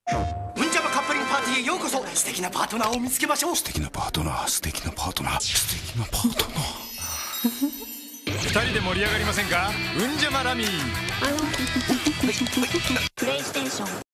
うんじゃまカップリングパーティーへようこそ。素敵なパートナーを見つけましょう。 素敵なパートナー、素敵なパートナー、素敵なパートナー。 二人で盛り上がりませんか？うんじゃまラミー。 プレイステーション